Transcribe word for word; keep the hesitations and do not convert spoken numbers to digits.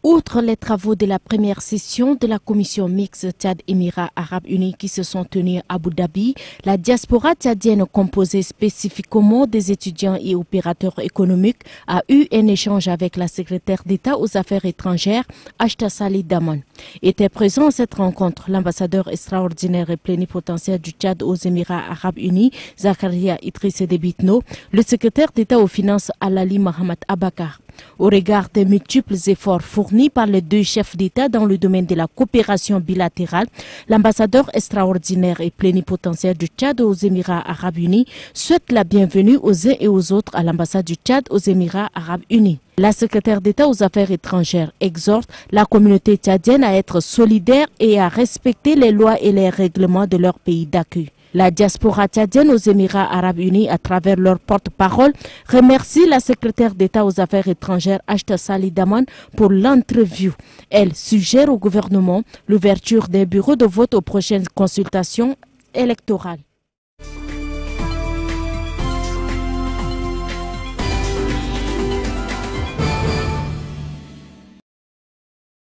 Outre les travaux de la première session de la commission mixte Tchad-Émirats Arabes Unis qui se sont tenus à Abu Dhabi, la diaspora tchadienne composée spécifiquement des étudiants et opérateurs économiques a eu un échange avec la secrétaire d'État aux affaires étrangères, Achta Salih Daman. Était présent à cette rencontre l'ambassadeur extraordinaire et plénipotentiaire du Tchad aux Émirats Arabes Unis, Zakaria Idriss Debitno, le secrétaire d'État aux finances Alali Mohamed Abakar. Au regard des multiples efforts fournis par les deux chefs d'État dans le domaine de la coopération bilatérale, l'ambassadeur extraordinaire et plénipotentiaire du Tchad aux Émirats Arabes Unis souhaite la bienvenue aux uns et aux autres à l'ambassade du Tchad aux Émirats Arabes Unis. La secrétaire d'État aux affaires étrangères exhorte la communauté tchadienne à être solidaire et à respecter les lois et les règlements de leur pays d'accueil. La diaspora tchadienne aux Émirats Arabes Unis, à travers leur porte-parole, remercie la secrétaire d'État aux affaires étrangères Achta Salih Daman pour l'entrevue. Elle suggère au gouvernement l'ouverture des bureaux de vote aux prochaines consultations électorales.